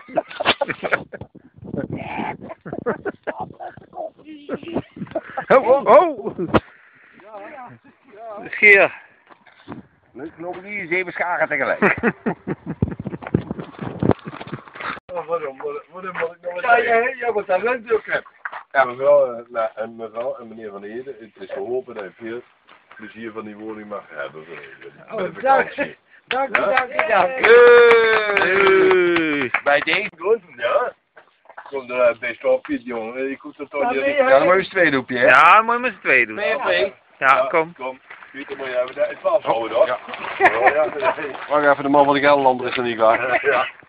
Oh, oh! Scheer. Nu knopen die 7 scharen tegelijk. Waarom moet ik nog eens ja, wat talent ook hebt. Ja, mevrouw en meneer Van Ede, het is geholpen dat je veel plezier van die woning mag hebben. Dank u. Bij deze grond, ja. Komt er best wel op, jongen. Ik hoef het toch niet. Ja, dan moet je eens 2 doen, Pierre. Ja, moet je met z'n tweeën doen. 2 op 1. Ja, kom. Kom. Pieter, moet je hebben. Het valt houden, hoor. Wacht even, de man van de Gelderlander is er niet klaar. Ja.